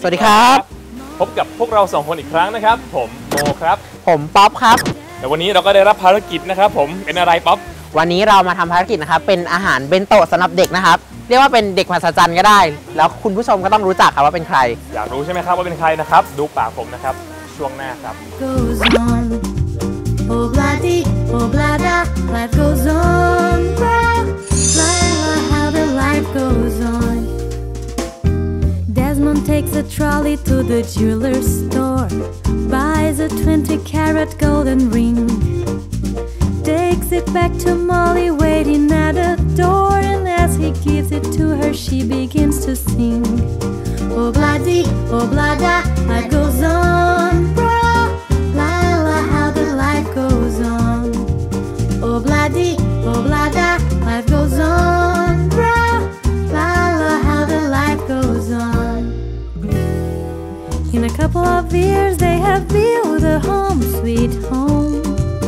วัสดีครับพบกับพวกเรา2คนอีกครั้งนะครับผมโมครับผมป๊อปครับแต่วันนี้เราก็ได้รับภารกิจนะครับผมเป็นอะไรป๊อปวันนี้เรามาทำภารกิจนะครับเป็นอาหารเบนโตะสำหรับเด็กนะครับเรียกว่าเป็นเด็กมหัศจรรย์ก็ได้แล้วคุณผู้ชมก็ต้องรู้จักครับว่าเป็นใครอยากรู้ใช่ไหมครับว่าเป็นใครนะครับดูปากผมนะครับช่วงหน้าครับ Life goes on, how the life goes on. Desmond takes a trolley to the jeweler's store, buys a 20-carat golden ring, takes it back to Molly waiting at the door, and as he gives it to her she begins to sing. Oh bloody, oh blada, life goes on, la la how the life goes on. Oh bloody, oh blada, life goes on, la la how the life goes on. In a couple of years they have built a home sweet home,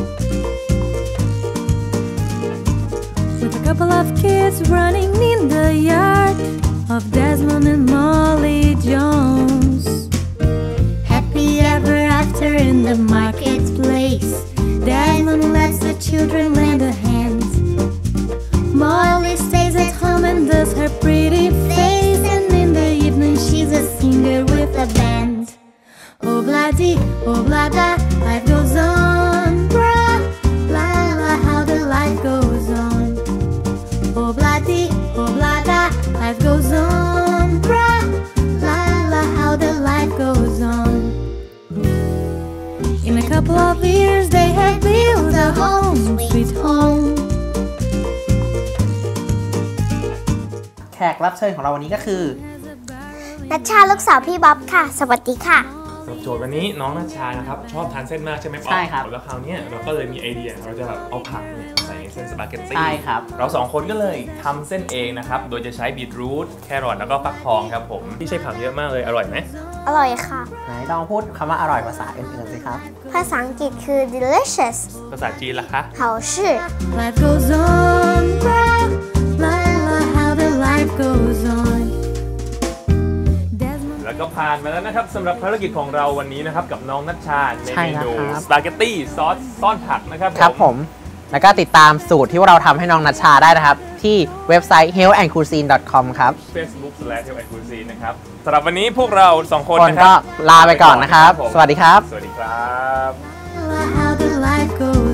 with a couple of kids running in the yard of Desmond and Molly Jones. Happy ever after in the marketplace, Desmond lets the children lend a hand. Molly stays at home and does her pretty face, and in the evening she's a singer with a band. Oh bloody, oh blada, life goes on, la la how the life goes on. Oh bloody, oh blada, life goes on, la la how the life goes on. In a couple of years they have built a home sweet home. แขกรับเชิญของเราวันนี้ก็คือนัชชาลูกสาวพี่บ๊อบค่ะสวัสดีค่ะสำหรับโจทย์วันนี้น้องนัชชานะครับชอบทานเส้นมากใช่ไหมป๊อปใช่ครับแล้วคราวนี้เราก็เลยมีไอเดียเราจะแบบเอาผักใส่ในเส้นสปาเกตตี้ใช่ครับเรา2คนก็เลยทำเส้นเองนะครับโดยจะใช้บีทรูทแครอทแล้วก็ฟักทองครับผมที่ใช้ผักเยอะมากเลยอร่อยไหมอร่อยค่ะไหนลองพูดคำว่าอร่อยภาษาอื่นๆสิครับภาษาอังกฤษคือ delicious ภาษาจีนล่ะคะ好吃 Life goes on, la la how the life goes on. แล้วก็ผ่านมาแล้วนะครับสำหรับภารกิจของเราวันนี้นะครับกับน้องนัชชาในเมนูสปาเกตตี้ซอสซ่อนผักนะครับผมแล้วก็ติดตามสูตรที่เราทำให้น้องนัชชาได้นะครับที่เว็บไซต์ healthandcuisine.com ครับ Facebook/healthandcuisine นะครับสำหรับวันนี้พวกเรา2คนนะครับก็ลาไปก่อนนะครับสวัสดีครับสวัสดีครับ